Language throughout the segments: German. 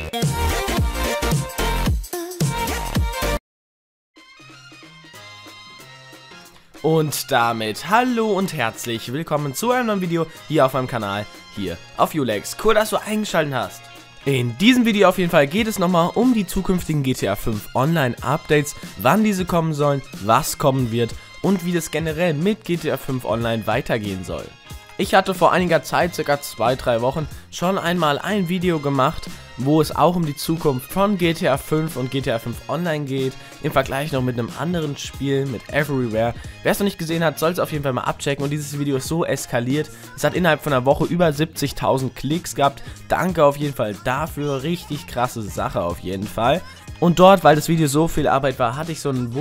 Und damit hallo und herzlich willkommen zu einem neuen Video hier auf meinem Kanal, hier auf Ulex. Cool, dass du eingeschaltet hast. In diesem Video auf jeden Fall geht es nochmal um die zukünftigen GTA 5 Online Updates, wann diese kommen sollen, was kommen wird und wie das generell mit GTA 5 Online weitergehen soll. Ich hatte vor einiger Zeit, circa 2-3 Wochen, schon einmal ein Video gemacht, wo es auch um die Zukunft von GTA 5 und GTA 5 Online geht, im Vergleich noch mit einem anderen Spiel, mit Everywhere. Wer es noch nicht gesehen hat, soll es auf jeden Fall mal abchecken, und dieses Video ist so eskaliert. Es hat innerhalb von einer Woche über 70.000 Klicks gehabt. Danke auf jeden Fall dafür, richtig krasse Sache auf jeden Fall. Und dort, weil das Video so viel Arbeit war, hatte ich so ein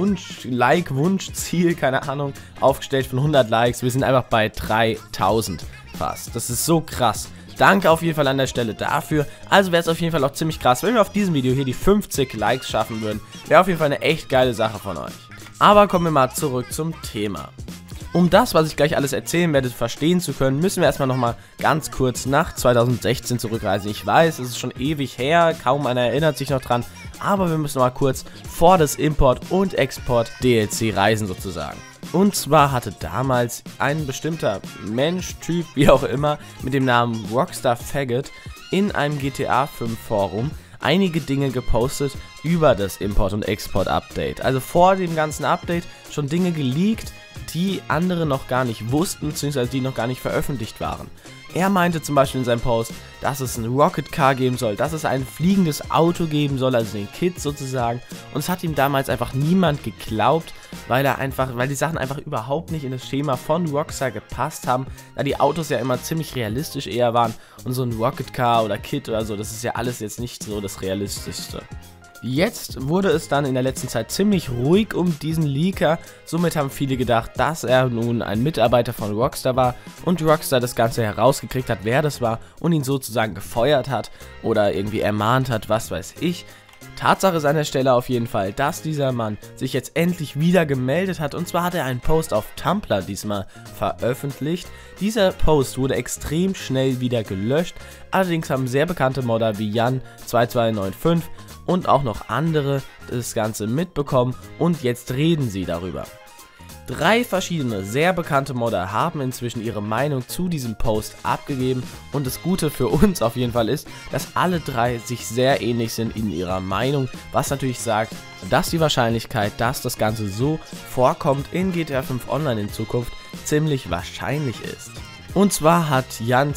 Wunschziel, keine Ahnung, aufgestellt von 100 Likes. Wir sind einfach bei 3000 fast. Das ist so krass. Danke auf jeden Fall an der Stelle dafür. Also wäre es auf jeden Fall auch ziemlich krass, wenn wir auf diesem Video hier die 50 Likes schaffen würden. Wäre auf jeden Fall eine echt geile Sache von euch. Aber kommen wir mal zurück zum Thema. Um das, was ich gleich alles erzählen werde, verstehen zu können, müssen wir erstmal nochmal ganz kurz nach 2016 zurückreisen. Ich weiß, es ist schon ewig her, kaum einer erinnert sich noch dran, aber wir müssen mal kurz vor das Import- und Export-DLC reisen sozusagen. Und zwar hatte damals ein bestimmter Mensch, Typ, wie auch immer, mit dem Namen Rockstar Faggot in einem GTA 5 Forum einige Dinge gepostet über das Import- und Export-Update. Also vor dem ganzen Update schon Dinge geleakt, die andere noch gar nicht wussten, beziehungsweise die noch gar nicht veröffentlicht waren. Er meinte zum Beispiel in seinem Post, dass es ein Rocket Car geben soll, dass es ein fliegendes Auto geben soll, also den Kit sozusagen. Und es hat ihm damals einfach niemand geglaubt, weil die Sachen einfach überhaupt nicht in das Schema von Rockstar gepasst haben, da die Autos ja immer ziemlich realistisch eher waren. Und so ein Rocket Car oder Kit oder so, das ist ja alles jetzt nicht so das Realistischste. Jetzt wurde es dann in der letzten Zeit ziemlich ruhig um diesen Leaker, somit haben viele gedacht, dass er nun ein Mitarbeiter von Rockstar war und Rockstar das Ganze herausgekriegt hat, wer das war, und ihn sozusagen gefeuert hat oder irgendwie ermahnt hat, was weiß ich. Tatsache ist an der Stelle auf jeden Fall, dass dieser Mann sich jetzt endlich wieder gemeldet hat, und zwar hat er einen Post auf Tumblr diesmal veröffentlicht. Dieser Post wurde extrem schnell wieder gelöscht, allerdings haben sehr bekannte Modder wie Jan2295 und auch noch andere das Ganze mitbekommen, und jetzt reden sie darüber. 3 verschiedene sehr bekannte Modder haben inzwischen ihre Meinung zu diesem Post abgegeben, und das Gute für uns auf jeden Fall ist, dass alle 3 sich sehr ähnlich sind in ihrer Meinung, was natürlich sagt, dass die Wahrscheinlichkeit, dass das Ganze so vorkommt in GTA 5 Online in Zukunft, ziemlich wahrscheinlich ist. Und zwar hat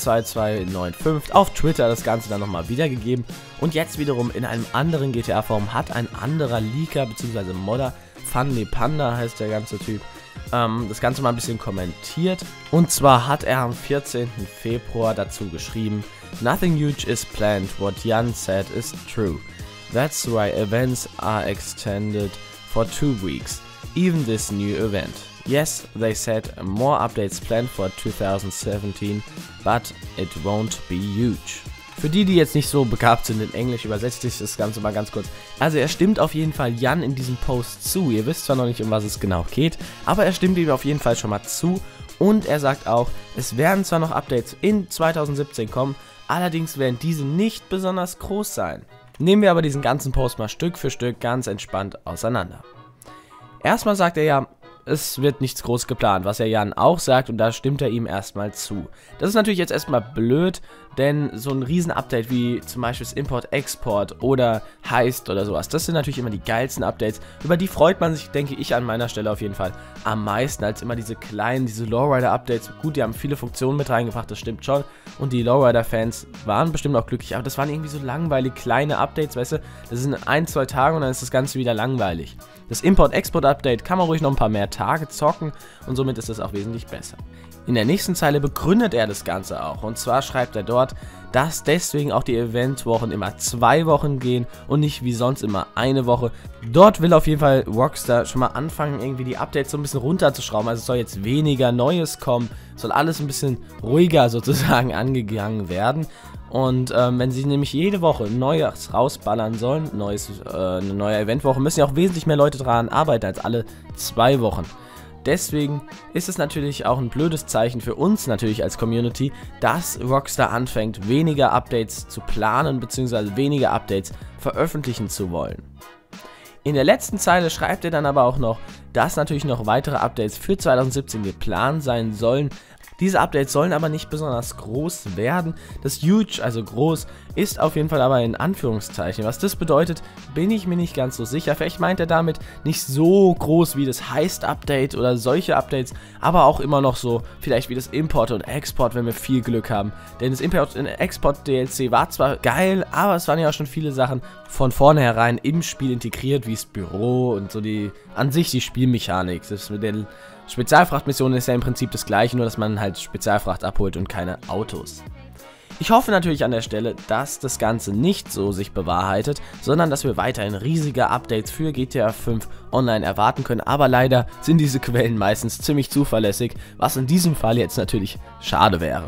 Jan2295 auf Twitter das Ganze dann nochmal wiedergegeben, und jetzt wiederum in einem anderen GTA-Forum hat ein anderer Leaker bzw. Modder, Funny Panda heißt der ganze Typ, das Ganze mal ein bisschen kommentiert. Und zwar hat er am 14. Februar dazu geschrieben: "Nothing huge is planned, what Jan said is true. That's why events are extended for 2 weeks, even this new event. Yes, they said more updates planned for 2017, but it won't be huge." Für die jetzt nicht so begabt sind in Englisch, übersetze ich das Ganze mal ganz kurz. Also er stimmt auf jeden Fall Jan in diesem Post zu. Ihr wisst zwar noch nicht, um was es genau geht, aber er stimmt ihm auf jeden Fall schon mal zu. Und er sagt auch, es werden zwar noch Updates in 2017 kommen, allerdings werden diese nicht besonders groß sein. Nehmen wir aber diesen ganzen Post mal Stück für Stück ganz entspannt auseinander. Erstmal sagt er ja, es wird nichts groß geplant, was ja Jan auch sagt, und da stimmt er ihm erstmal zu. Das ist natürlich jetzt erstmal blöd, denn so ein Riesen-Update wie zum Beispiel das Import-Export oder Heist oder sowas, das sind natürlich immer die geilsten Updates, über die freut man sich, denke ich, an meiner Stelle auf jeden Fall am meisten, als immer diese kleinen, diese Lowrider-Updates. Gut, die haben viele Funktionen mit reingebracht, das stimmt schon, und die Lowrider-Fans waren bestimmt auch glücklich, aber das waren irgendwie so langweilig kleine Updates, weißt du, das sind 1-2 Tage und dann ist das Ganze wieder langweilig. Das Import-Export-Update kann man ruhig noch ein paar mehr Tage zocken, und somit ist es auch wesentlich besser. In der nächsten Zeile begründet er das Ganze auch, und zwar schreibt er dort, dass deswegen auch die Eventwochen immer 2 Wochen gehen und nicht wie sonst immer eine Woche. Dort will auf jeden Fall Rockstar schon mal anfangen, irgendwie die Updates so ein bisschen runterzuschrauben, also es soll jetzt weniger Neues kommen, soll alles ein bisschen ruhiger sozusagen angegangen werden. Und wenn sie nämlich jede Woche Neues rausballern sollen, eine neue Eventwoche, müssen ja auch wesentlich mehr Leute daran arbeiten als alle 2 Wochen. Deswegen ist es natürlich auch ein blödes Zeichen für uns natürlich als Community, dass Rockstar anfängt, weniger Updates zu planen bzw. weniger Updates veröffentlichen zu wollen. In der letzten Zeile schreibt er dann aber auch noch, dass natürlich noch weitere Updates für 2017 geplant sein sollen. Diese Updates sollen aber nicht besonders groß werden. Das Huge, also groß, ist auf jeden Fall aber in Anführungszeichen. Was das bedeutet, bin ich mir nicht ganz so sicher. Vielleicht meint er damit nicht so groß wie das Heist-Update oder solche Updates, aber auch immer noch so vielleicht wie das Import und Export, wenn wir viel Glück haben. Denn das Import und Export DLC war zwar geil, aber es waren ja auch schon viele Sachen von vornherein im Spiel integriert, wie das Büro und so die Spielmechanik. Das mit den Spezialfrachtmissionen ist ja im Prinzip das gleiche, nur dass man halt Spezialfracht abholt und keine Autos. Ich hoffe natürlich an der Stelle, dass das Ganze nicht so sich bewahrheitet, sondern dass wir weiterhin riesige Updates für GTA 5 Online erwarten können, aber leider sind diese Quellen meistens ziemlich zuverlässig, was in diesem Fall jetzt natürlich schade wäre.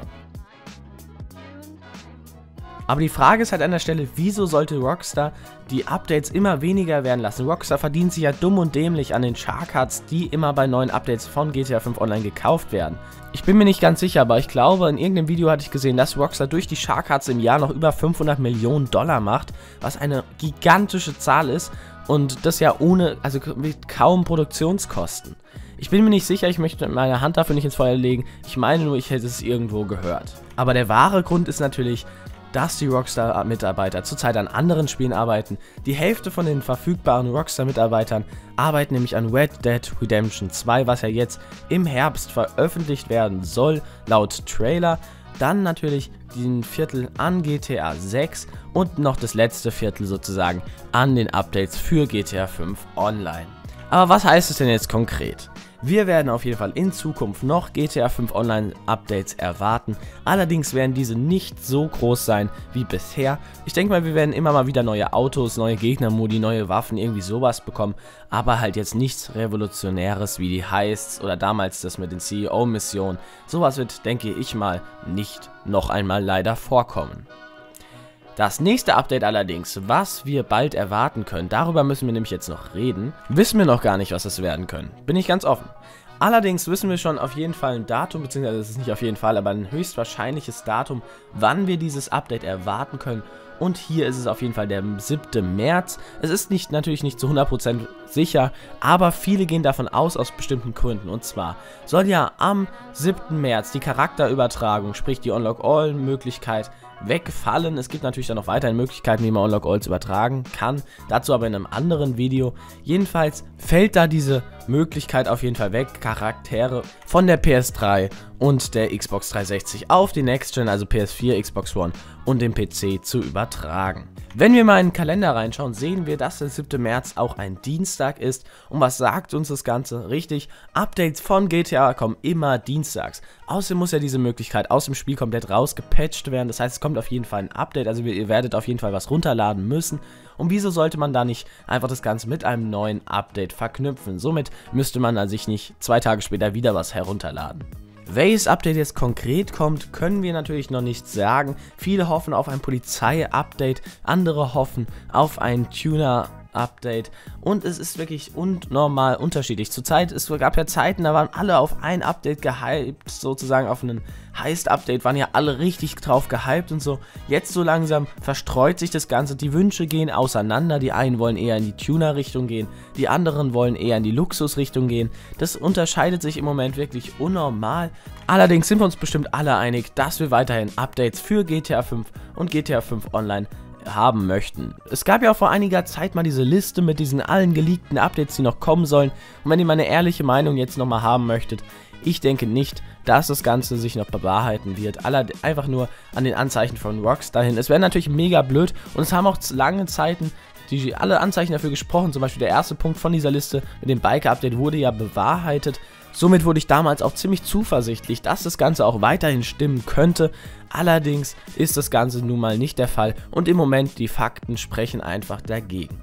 Aber die Frage ist halt an der Stelle, wieso sollte Rockstar die Updates immer weniger werden lassen? Rockstar verdient sich ja dumm und dämlich an den Shark-Cards, die immer bei neuen Updates von GTA 5 Online gekauft werden. Ich bin mir nicht ganz sicher, aber ich glaube, in irgendeinem Video hatte ich gesehen, dass Rockstar durch die Shark-Cards im Jahr noch über 500 Millionen Dollar macht, was eine gigantische Zahl ist und das ja also mit kaum Produktionskosten. Ich bin mir nicht sicher, ich möchte meine Hand dafür nicht ins Feuer legen, ich meine nur, ich hätte es irgendwo gehört. Aber der wahre Grund ist natürlich, dass die Rockstar-Mitarbeiter zurzeit an anderen Spielen arbeiten. Die Hälfte von den verfügbaren Rockstar-Mitarbeitern arbeiten nämlich an Red Dead Redemption 2, was ja jetzt im Herbst veröffentlicht werden soll, laut Trailer. Dann natürlich den Viertel an GTA 6 und noch das letzte Viertel sozusagen an den Updates für GTA 5 Online. Aber was heißt es denn jetzt konkret? Wir werden auf jeden Fall in Zukunft noch GTA 5 Online Updates erwarten, allerdings werden diese nicht so groß sein wie bisher. Ich denke mal, wir werden immer mal wieder neue Autos, neue Gegnermodi, neue Waffen, irgendwie sowas bekommen, aber halt jetzt nichts Revolutionäres wie die Heists oder damals das mit den CEO-Missionen. Sowas wird, denke ich mal, nicht noch einmal leider vorkommen. Das nächste Update allerdings, was wir bald erwarten können, darüber müssen wir nämlich jetzt noch reden, wissen wir noch gar nicht, was es werden können. Bin ich ganz offen. Allerdings wissen wir schon auf jeden Fall ein Datum, beziehungsweise es ist nicht auf jeden Fall, aber ein höchstwahrscheinliches Datum, wann wir dieses Update erwarten können. Und hier ist es auf jeden Fall der 7. März. Es ist natürlich nicht zu 100% sicher, aber viele gehen davon aus bestimmten Gründen. Und zwar soll ja am 7. März die Charakterübertragung, sprich die Unlock-All-Möglichkeit, wegfallen. Es gibt natürlich dann noch weiterhin Möglichkeiten, wie man Unlock-Alls übertragen kann. Dazu aber in einem anderen Video. Jedenfalls fällt da diese Möglichkeit auf jeden Fall weg, Charaktere von der PS3 und der Xbox 360 auf die Next Gen, also PS4, Xbox One und den PC zu übertragen. Wenn wir mal in den Kalender reinschauen, sehen wir, dass der 7. März auch ein Dienstag ist. Und was sagt uns das Ganze? Richtig, Updates von GTA kommen immer dienstags. Außerdem muss ja diese Möglichkeit aus dem Spiel komplett rausgepatcht werden. Das heißt, es kommt auf jeden Fall ein Update, also ihr werdet auf jeden Fall was runterladen müssen. Und wieso sollte man da nicht einfach das Ganze mit einem neuen Update verknüpfen? Somit müsste man sich nicht 2 Tage später wieder was herunterladen. Welches Update jetzt konkret kommt, können wir natürlich noch nicht sagen. Viele hoffen auf ein Polizei-Update, andere hoffen auf ein Tuner-Update und es ist wirklich unnormal unterschiedlich. Es gab ja Zeiten, da waren alle auf ein Update gehypt, sozusagen auf einen Heist-Update, waren ja alle richtig drauf gehypt und so. Jetzt so langsam verstreut sich das Ganze, die Wünsche gehen auseinander, die einen wollen eher in die Tuner-Richtung gehen, die anderen wollen eher in die Luxus-Richtung gehen. Das unterscheidet sich im Moment wirklich unnormal. Allerdings sind wir uns bestimmt alle einig, dass wir weiterhin Updates für GTA 5 und GTA 5 Online haben möchten. Es gab ja auch vor einiger Zeit mal diese Liste mit diesen allen geleakten Updates, die noch kommen sollen. Und wenn ihr meine ehrliche Meinung jetzt nochmal haben möchtet, ich denke nicht, dass das Ganze sich noch bewahrheiten wird. Einfach nur an den Anzeichen von Rockstar hin. Es wäre natürlich mega blöd und es haben auch lange Zeiten alle Anzeichen dafür gesprochen. Zum Beispiel der erste Punkt von dieser Liste mit dem Biker-Update wurde ja bewahrheitet. Somit wurde ich damals auch ziemlich zuversichtlich, dass das Ganze auch weiterhin stimmen könnte. Allerdings ist das Ganze nun mal nicht der Fall und im Moment die Fakten sprechen einfach dagegen.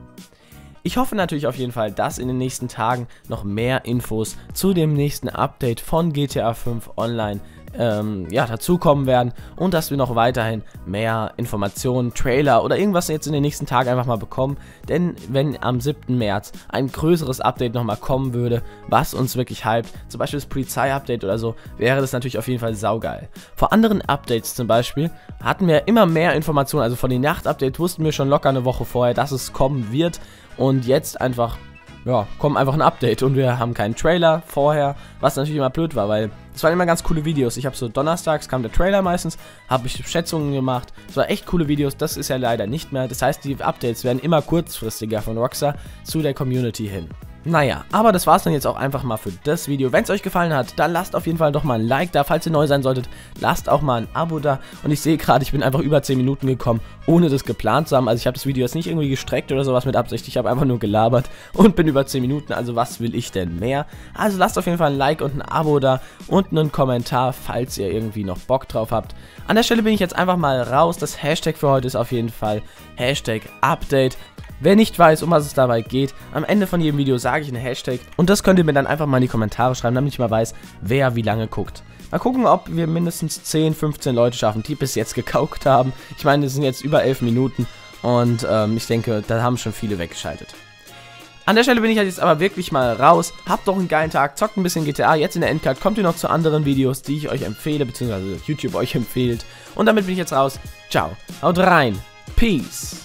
Ich hoffe natürlich auf jeden Fall, dass in den nächsten Tagen noch mehr Infos zu dem nächsten Update von GTA 5 Online ja, dazukommen werden und dass wir noch weiterhin mehr Informationen, Trailer oder irgendwas jetzt in den nächsten Tagen einfach mal bekommen, denn wenn am 7. März ein größeres Update nochmal kommen würde, was uns wirklich hypt, zum Beispiel das Polizei-Update oder so, wäre das natürlich auf jeden Fall saugeil. Vor anderen Updates zum Beispiel hatten wir immer mehr Informationen, also von den Nacht-Update wussten wir schon locker eine Woche vorher, dass es kommen wird und jetzt einfach, ja, kommt einfach ein Update und wir haben keinen Trailer vorher, was natürlich immer blöd war, weil es waren immer ganz coole Videos. Ich habe so donnerstags kam der Trailer meistens, habe ich Schätzungen gemacht, es waren echt coole Videos, das ist ja leider nicht mehr. Das heißt, die Updates werden immer kurzfristiger von Rockstar zu der Community hin. Naja, aber das war's dann jetzt auch einfach mal für das Video. Wenn es euch gefallen hat, dann lasst auf jeden Fall doch mal ein Like da. Falls ihr neu sein solltet, lasst auch mal ein Abo da. Und ich sehe gerade, ich bin einfach über 10 Minuten gekommen, ohne das geplant zu haben. Also ich habe das Video jetzt nicht irgendwie gestreckt oder sowas mit Absicht. Ich habe einfach nur gelabert und bin über 10 Minuten. Also was will ich denn mehr? Also lasst auf jeden Fall ein Like und ein Abo da und einen Kommentar, falls ihr irgendwie noch Bock drauf habt. An der Stelle bin ich jetzt einfach mal raus. Das Hashtag für heute ist auf jeden Fall #Update. Wer nicht weiß, um was es dabei geht, am Ende von jedem Video sage ich einen Hashtag und das könnt ihr mir dann einfach mal in die Kommentare schreiben, damit ich mal weiß, wer wie lange guckt. Mal gucken, ob wir mindestens 10, 15 Leute schaffen, die bis jetzt gekauft haben. Ich meine, es sind jetzt über 11 Minuten und ich denke, da haben schon viele weggeschaltet. An der Stelle bin ich jetzt aber wirklich mal raus. Habt doch einen geilen Tag, zockt ein bisschen GTA. Jetzt in der Endcard kommt ihr noch zu anderen Videos, die ich euch empfehle, beziehungsweise YouTube euch empfiehlt. Und damit bin ich jetzt raus. Ciao, haut rein, Peace.